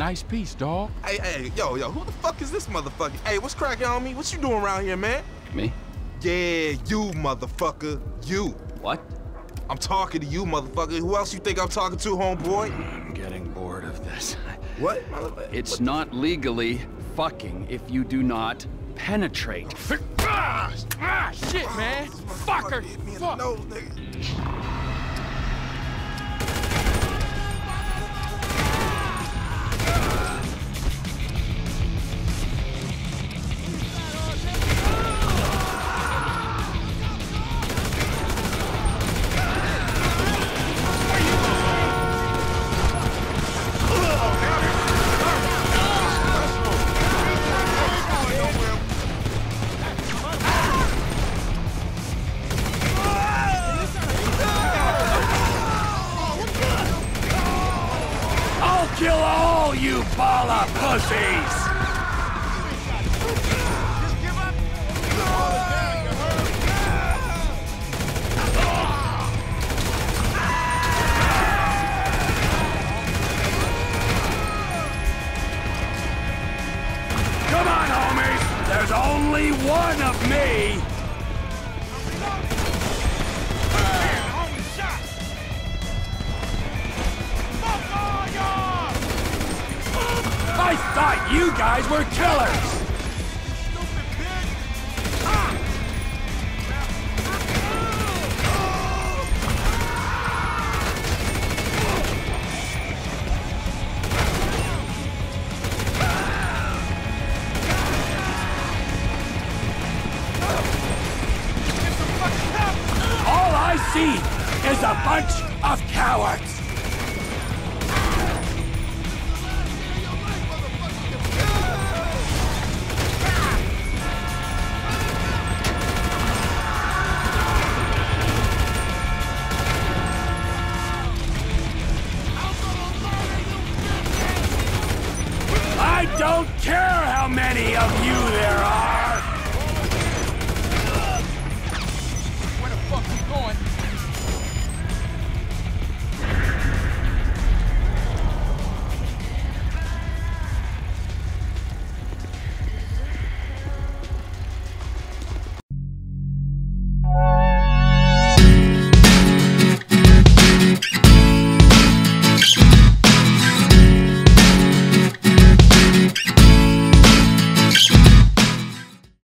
Nice piece, dog. Hey, yo, who the fuck is this motherfucker? Hey, what's cracking on me? What you doing around here, man? Me? Yeah, you, motherfucker. You. What? I'm talking to you, motherfucker. Who else you think I'm talking to, homeboy? I'm getting bored of this. What? It's not legally fucking if you do not penetrate. Shit, man! Fucker! Hit me in the Fuck! nose, nigga. Kill all you Ballas pussies! Come on, homies! There's only one of me! I thought you guys were killers! All I see is a bunch of cowards! I don't care how many of you